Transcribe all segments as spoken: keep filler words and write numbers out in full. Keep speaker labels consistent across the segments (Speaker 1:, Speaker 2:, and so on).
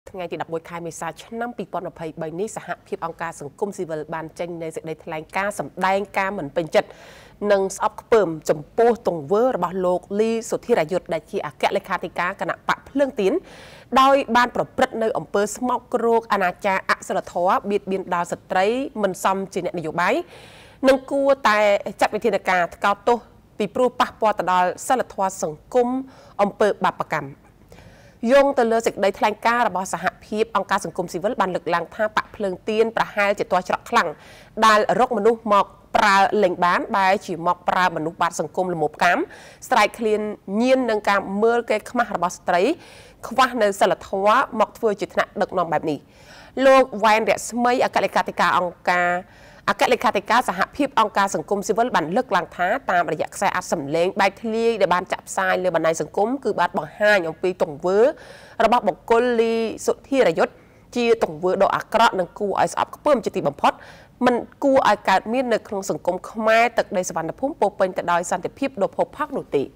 Speaker 1: ថ្ងៃទី đập ខែមេសាឆ្នាំ ពីរពាន់ម្ភៃបី នេះសហភាពអង្គការសង្គមស៊ីវិលបានចេញនៅសេចក្តីថ្លែងការណ៍សម្ដែងការមិនពេញចិត្តនិងស្អប់ខ្ពើមចំពោះទង្វើរបស់លោកលីសុធិរាយុទ្ធដែលជាអគ្គលេខាធិការគណៈបកភ្លើងទៀនដោយបានប្រព្រឹត្តនៅអំពើស្មោកគ្រោកអនាចារអសិលធម៌បៀតបៀនដល់ស្ត្រីមិនសមជាអ្នកនយោបាយនិងគួរតែចាត់វិធានការថ្កោលទោសពីព្រោះប៉ះពាល់ទៅដល់សិលធម៌សង្គមអំពើបាបកម្មយោងទៅលើសេចក្តីថ្លែងការណ៍របស់សហភាពអង្គការសង្គមស៊ីវិលបានលើកឡើងថាបកភ្លើងទៀនប្រហែលជាទាស់ច្រកខ្លាំងដែលរកមនុស្សមកប្រើលេងបានបែរជាមកប្រើមនុស្សបាត់សង្គមលំមកម្មស្រែកឃ្លានញៀននឹងការមើលគេខ្មាស់របស់ស្ត្រីខ្វះនៅសិលធម៌មកធ្វើជាថ្នាក់ដឹកនាំបែបនេះលោកវ៉ែនរស្មីអគ្គលេខាធិការអង្គការអគ្គលេខាធិការសហភាពអង្គការសង្គមស៊ីវិលបានលើកឡើងថាតាមរយៈខ្សែអត្ថសម្លេងបែកធ្លាយដែលបានចាក់ផ្សាយលើបណ្ដាញសង្គមគឺបានបង្ហាញអំពីទង្វើរបស់បុគ្គលលីសុធិរាយុទ្ធជាទង្វើដ៏អាក្រក់និងគួរឲ្យស្អប់ខ្ពើមជាទីបំផុតមិនគួរឲ្យកើតមាននៅក្នុងសង្គមខ្មែរទឹកដីសវណ្ណភូមិពោពេញទៅដោយសន្តិភាពដ៏ផុសផាកនោះទេ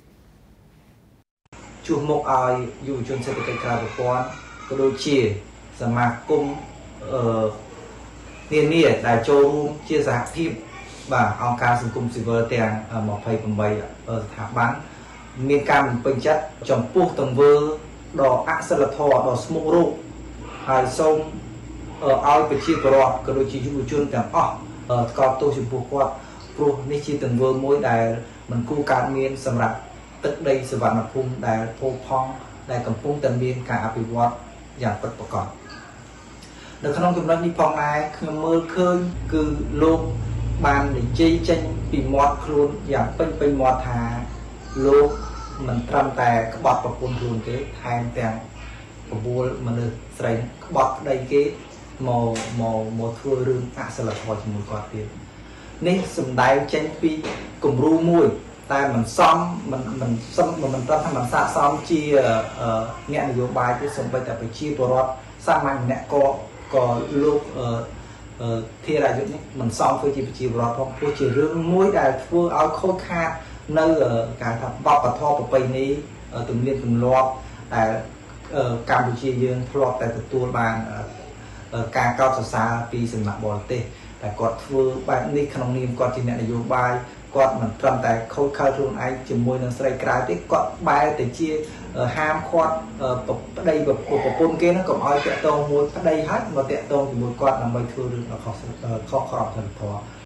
Speaker 2: ជួសមុខឲ្យយុវជនសេដ្ឋកិច្ចក្រៅប្រព័ន្ធក៏ដូចជាសមាគមអឺនានាដែលចូលរួមជាសហភាពបាទអង្គការសង្គមស៊ីវិលទាំងម្ភៃប្រាំបីស្ថាប័នមានការមិនពេញចិត្តចំពោះទង្វើដ៏អសិលធម៌ដ៏ស្មុគរូបហើយសូមឲ្យប្រជាពលរដ្ឋក៏ដូចជាយុវជនទាំងអស់ថ្កោលទោសចំពោះគាត់ព្រោះនេះជាទង្វើមួយដែលមិនគួរកើតមានសម្រាប់ទឹកដីសវណ្ណភូមិដែលផូរផង់ដែលកំពុងតែមានការអភិវឌ្ឍយ៉ាងពិតប្រាកដនៅក្នុងចំណុចនេះផងដែរខ្ញុំមើលឃើញគឺលោកបាននិយាយចេញពីមាត់ខ្លួនយ៉ាងពេញពេញមាត់ថាលោកមិនត្រឹមតែក្បត់ប្រពន្ធខ្លួនទេថែមទាំងបបួលមនុស្សស្រីក្បត់ប្តីគេមកមកមកធ្វើរឿងអសិលធម៌ជាមួយគាត់ទៀតនេះសំដែងចេញពីគំរូមួយតែមិនសមមិនមិនសមមិនត្រឹមថាមិនស័ក្តិសមជាអ្នកនយោបាយទេសូម្បីតែប្រជាពលរដ្ឋសាមញ្ញម្នាក់ក៏ក៏លោកធិរាយុទ្ធនេះមិនសមធ្វើជាប្រជាពលរដ្ឋផងព្រោះជារឿងមួយដែលធ្វើឲ្យខូចខាតនៅការថាវប្បធម៌ប្រពៃណីទំនៀមទម្លាប់ដែលកម្ពុជាយើងធ្លាប់តែទទួលបានការកោតសរសើរពីសំណាក់បរទេសតែគាត់ធ្វើបែបនេះក្នុងនាមគាត់ជាអ្នកនយោបាយគាត់មិនត្រឹមតែខូចខើខ្លួនឯងជាមួយនឹងស្រីក្រៅទេគាត់បែរទៅជាហាមឃាត់ប្តីប្រពន្ធគេហ្នឹងកុំឲ្យតាក់ទងមួយប្តីហើយមកតាក់ទងជាមួយគាត់ដើម្បីធ្វើរឿងខុសខុសក្រមសីលធម៌